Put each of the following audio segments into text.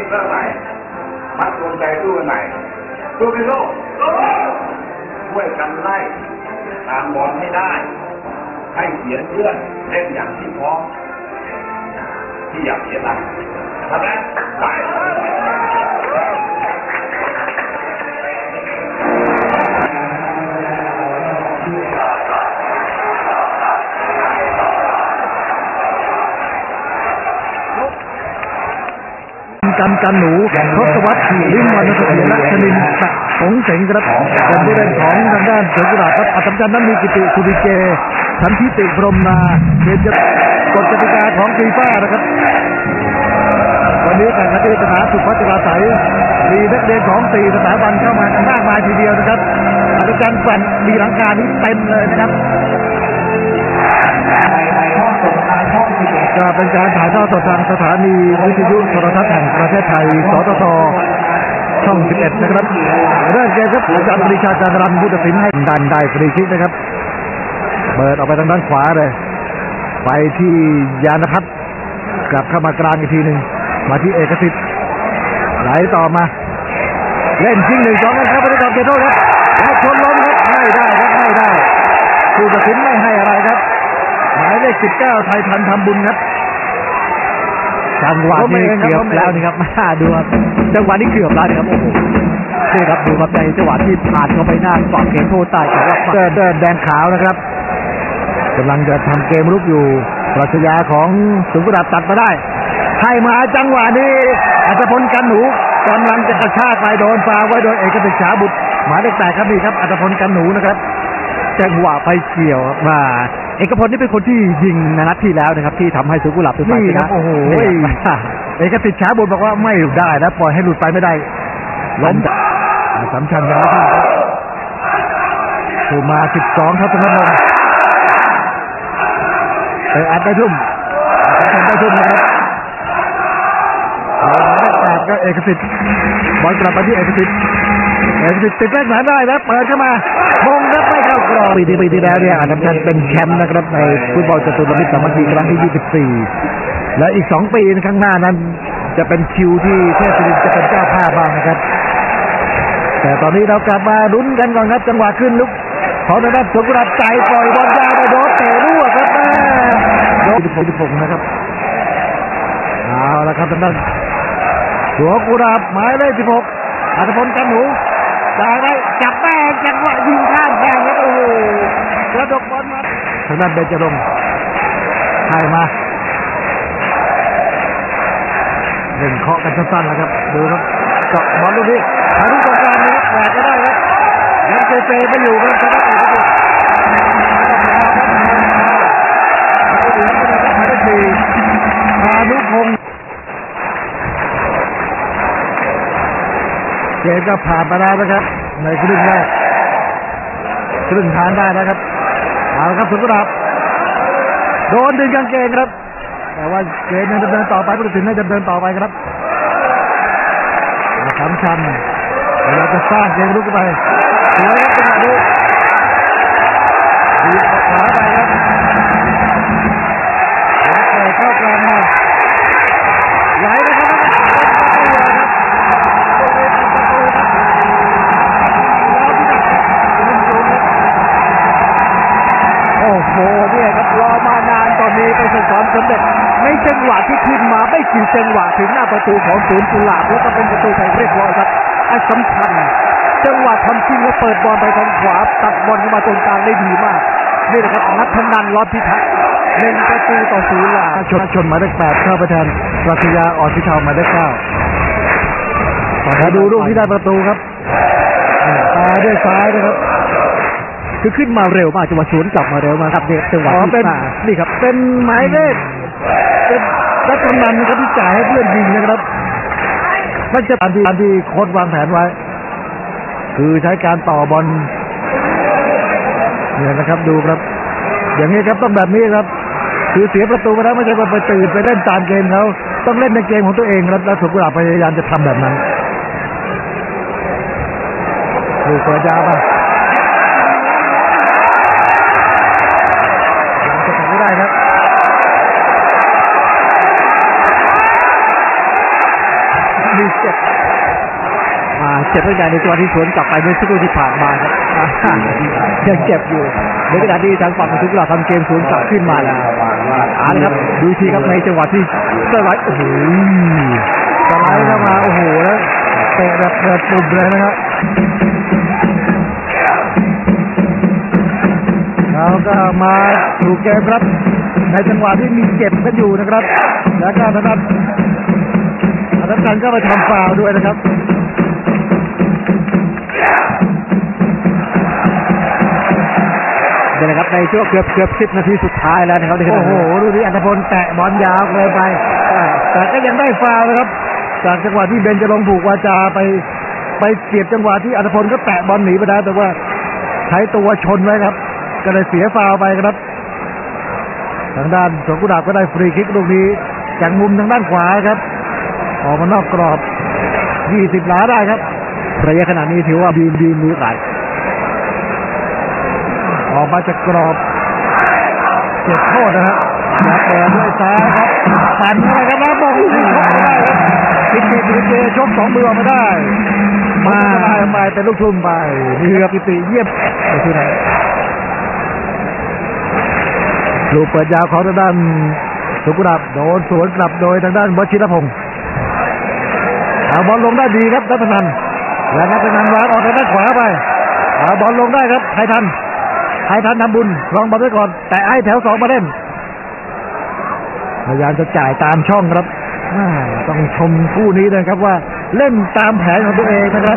เริ่มใหม่มัดรวมใจสู้กันใหม่สู้กันโลกช่วยกันไล่ตามบอลให้ได้ให้เสียเพื่อนเล่นอย่างที่พร้อมที่อยากเสียหลักทำได้ไปกันหนูทศวรรษลิมวันเสถียรชนินทร์สงเสงครับเป็นผู้เล่นของทางด้านเสือกุหลาบครับอัศจรรย์นั้นมีกิติสุริเกขันธิติพรหมนาเกณฑ์กฎกติกาของฟีฟ่านะครับวันนี้การที่สนามสุพัชราไสมีนักเรียนของ4สถาบันเข้ามามากมายทีเดียวนะครับอัศจรรย์แกว่งมีหลังคานี้เต็มเลยนะครับก็เป็นการถ่ายทอดสดทางสถานีวิทยุโทรทัศน์แห่งประเทศไทยสททช่อง 11 นะครับเริ่มเกมครับอาจารย์ปรีชาจันทรันผู้ตัดสินให้ดันได้ฟรีคิกนะครับเปิดออกไปทางด้านขวาเลยไปที่ยานพัฒน์กลับเข้ามากลางอีกทีหนึ่งมาที่เอกสิทธิ์ไหลต่อมาเล่นชิง1-2กันครับบริการเกโต้ครับแล้วชนล้มครับไม่ได้ครับไม่ได้ผู้ตัดสินไม่ให้อะไรครับหมายเลข19ไทยทันทำบุญครับจังหวะนี้เกือบแล้วนี่ครับมาดูครับจังหวะนี้เกือบแล้วนะครับโอ้โหนี่ครับดูครับในจังหวะที่ผ่านเข้าไปหน้าฝั่งเกโต้ใต้แต่ว่าเดินแดงขาวนะครับกำลังจะทำเกมรุกอยู่ปรัชญาของสุกุหลาบตัดมาได้ให้มาจังหวะนี้อัศพลกันหนูกำลังจะกระชากไปโดนฟาวไว้โดยเอกสิทธิ์ฉาบุตรหมายเลข8ครับนี่ครับอัศพลกันหนูนะครับจังหวะไปเกี่ยวมาเอกพลนี่เป็นคนที่ยิงนัดที่แล้วนะครับที่ทำให้สุกุหลาบเป็นฝ่ายชนะโอ้โหเอกสิทธิ์ฉาบุตรบอกว่าไม่ได้นะปล่อยให้หลุดไปไม่ได้ล้มสำคัญนะครับถูมา12ครับทุกท่านอัดได้ทุ่มได้ทุ่มนะครับก็เอกสิทธิ์บอลกลับไปที่เอกสิทธิ์ติดแรกหนาได้แล้วเปิดเข้ามามงครับไม่เข้ากรอบปีที่แล้วเนี่ยอันนั้นเป็นแชมป์นะครับในฟุตบอลจตุรมิตรสามัคคีครั้งที่24และอีก2ปีข้างหน้านั้นจะเป็นคิวที่เทพศิรินทร์จะเป็นเจ้าภาพบ้างนะครับแต่ตอนนี้เรากลับมาลุ้นกันก่อนครับจังหวะขึ้นลุกของทางด้านสุกุหลาบใจปล่อยบอลยาวไปโดนเตะรั่วครับโดนที่ผมนะครับเอาละครับทางด้านสุกุหลาบหมายเลข16อัศพลกันหนูได้ไหมจับแป้งจังหวะยิงข้ามแป้งแล้วโอ้โหกระดกบอลมาทางด้านเบญจรงค์ให้มาเล่นเคาะกันสั้นๆนะครับดูครับเจาะบอลลูกนี้ทางที่ตรงกลางนี้แหวกก็ได้ครับยังเซไปอยู่ครับทางด้านพานุพงศ์เกมก็ผ่านไปแล้วนะครับในครึ่งแรกครึ่งทางได้นะครับเอาละครับสุกุหลาบโดนดึงกางเกงครับแต่ว่าเกมยังดำเนินต่อไปผู้ตัดสินให้ดำเนินต่อไปครับสำคัญเราจะสร้างเกมลุกไปสวยครับจังหวะนี้ดีขวาไปครับแล้วเข้ากลางมาไหลนะครับโอ้โหเนี่ยครับรอมานานตอนนี้ประสบความสำเร็จในจังหวะที่ขึ้นมาไม่กี่จังหวะถึงหน้าประตูของศูนย์กุหลาบแล้วก็เป็นประตูไทยเรียบร้อยครับไอ้สำคัญจังหวะทำชิงแล้วเปิดบอลไปทางขวาตัดบอลเข้ามาตรงกลางได้ดีมากนี่แหละครับนัทนันท์ ล้อมพิทักษ์1-0ล่ะชนหมายเลข8เข้าไปแทนปรัชญาอ่อนพิเทาหมายเลข9มาดูลูกที่ได้ประตูครับตาด้วยซ้ายนะครับคือขึ้นมาเร็วมากจังหวะสวนกลับมาเร็วมากครับเนี่ยจังหวะที่นี่ครับเป็นหมายเลขเป็นนัทนันท์นะครับที่จ่ายให้เพื่อนยิงนะครับมันจะตามที่โค้ชวางแผนไว้คือใช้การต่อบอลเนี่ยนะครับดูครับอย่างนี้ครับต้องแบบนี้ครับคือเสียประตูไปแล้วไม่ใช่ว่าไปตื่นไปเล่นตามเกมเขาต้องเล่นในเกมของตัวเองครับแล้วสุกุหลาบพยายามจะทำแบบนั้นดูเปิดยาวไปจะทำไม่ได้ครับ เมีเจ็บตั้งแต่ในตัวที่สวนกลับไปเมื่อสักครู่ที่ผ่านมาครับยังเจ็บอยู่ในขณะที่ทางฝั่งของทุกเราทำเกมสวนกลับขึ้นมาแล้วครับดูทีครับในจังหวะที่สไลด์โอ้โหสไลด์เข้ามาโอ้โหแล้วเตะแบบเปิดปุ่มเลยนะครับเราก็มาถูกเกมครับในจังหวะที่มีเจ็บกันอยู่นะครับแล้วก็ทางด้านก็ไปทำฟาวล์ด้วยนะครับเดี๋ยวนะครับในช่วงเกือบ10 นาทีสุดท้ายแล้วนะครับโอ้โหดูดิอัธพลแตะบอลยาวเลยไปแต่ก็ยังได้ฟาวล์นะครับจากจังหวะที่เบนจะลงผูกวาจาไปเสียบจังหวะที่อัธพลก็แตะบอลหนีไปได้แต่ว่าใช้ตัวชนไว้ครับก็เลยเสียฟาวล์ไปครับทางด้านสวนกุหลาบก็ได้ฟรีคิกลูกนี้จากมุมทางด้านขวาครับออกมานอกกรอบ20 หลาได้ครับระยะขนาดนี้ถือว่าบีมือไหลออกมาจากกรอบเจ็บโทษนะครับแล้วเปิดด้วยซ้ายครับปั่นอะไรกันนะบอกชกไม่ได้ครับปิติชก2 มือไม่ได้มาไปเป็นลูกทุ่มไปนี่ครับปิติเยี่ยมไปที่ไหนลูกเปิดยาวของทางด้านสุกุหลาบโดนสวนกลับโดยทางด้านวชิรพงศ์เอาบอลลงได้ดีครับนัทนันและนัทนันวางออกทางด้านขวาไปเอาบอลลงได้ครับไททันทำบุญลองบอลไว้ก่อนแต่ไอ้แถว2มาเล่นพยายามจะจ่ายตามช่องครับต้องชมคู่นี้นะครับว่าเล่นตามแผนของตัวเองนะครับ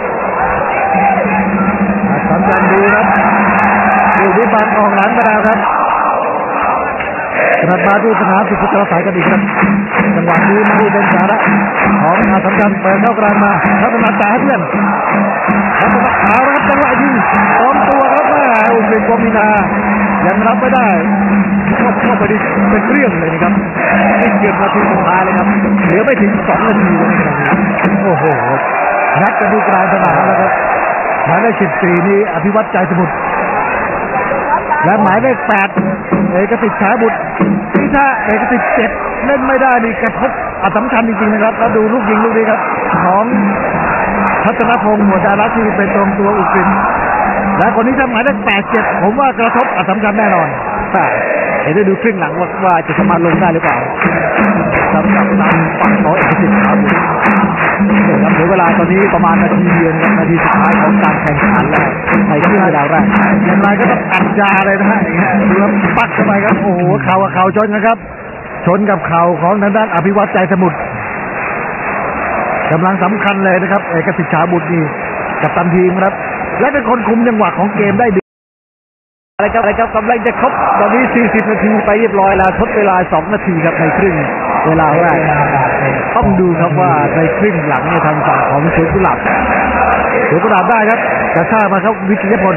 สำคัญดีครับดูวิบัติออกหลังไปแล้วครับกลับมาที่สนามสุขภาพสายกันอีกครับจังหวะนี้มาดูเป็นสาระของสำคัญเปิดเข้ากลางมาพัฒนาจ่ายให้เพื่อนเอาละครับจังหวะยิง2 ตัวครับอุเบนโกมินายังรับไม่ได้เข้าไปดิเป็นเรื่องเลยนะครับนี่เกือบนาทีสุดท้ายเลยครับเหลือไม่ถึง2 นาทีเลยนะครับโอ้โหนัดกันที่กลางสนามแล้วครับหมายเลข14นี้อภิวัตใจสมุทรและหมายเลข8เอกสิทธิ์ฉายบุตรที่ถ้าเอกสิทธิ์เจ็บเล่นไม่ได้นี่กระทบสำคัญจริงๆนะครับแล้วดูลูกยิงลูกนี้ครับของพัฒนพงศ์หมวดดาราที่เป็นตรงตัวอุกฤษและคนนี้ทำหมายเลข87ผมว่ากระทบสำคัญแน่นอนเดี๋ยวดูครึ่งหลังว่าจะสามารถลงได้หรือเปล่าสำหรับทางฝั่งของเอกสิทธิ์ฉายบุตรเหลือเวลาตอนนี้ประมาณนาทีเดียวนาทีสุดท้ายของการแข่งขันแล้วในที่เวลาแรกอย่างไรก็ต้องอัดยาเลยนะฮะดูแล้วปักเข้าไปครับโอ้โหเข่ากับเข่าชนนะครับชนกับเข่าของทางด้านอภิวัตใจสมุทรกำลังสำคัญเลยนะครับเอกสิทธิ์ฉายบุตรนี่กัปตันทีมครับและเป็นคนคุมจังหวะของเกมได้ดีอะไรครับกำลังจะครบตอนนี้40 นาทีไปเรียบร้อยแล้วทดเวลา2 นาทีครับในครึ่งเวลาแรกต้องดูครับว่าในครึ่งหลังในทางฝั่งของสวนกุหลาบได้ครับกระชากมาครับวิชิตพล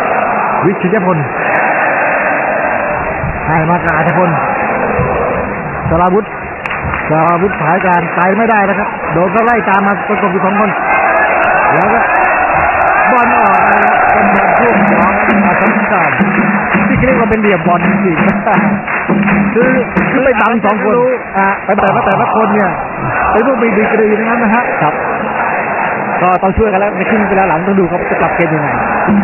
ให้มากาอัธพลสราวุธสายการไกลไม่ได้นะครับโดนก็ไล่ตามมาประกบอยู่2 คนแล้วก็บอลออกนะครับเป็นบอลช่วงของสำคัญที่เรียกว่าเป็นเหลี่ยมบอลจริงๆคือไปตาม2 คนไปแต่ละคนเนี่ยเป็นพวกมีดีกรีนั้นนะฮะครับก็ต้องช่วยกันแล้วในครึ่งเวลาหลังต้องดูครับจะกลับเกมยังไง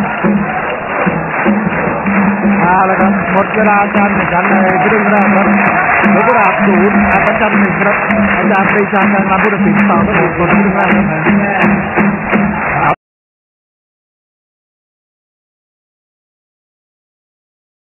แล้วครับหมดเวลาการแข่งขันในครึ่งแรกครับสุกุหลาบ0 อัศจรรย์1ครับอาจารย์ปรีชาการนำผู้ตัดสินต่อทั้งหมดคนครึ่งแรกครับ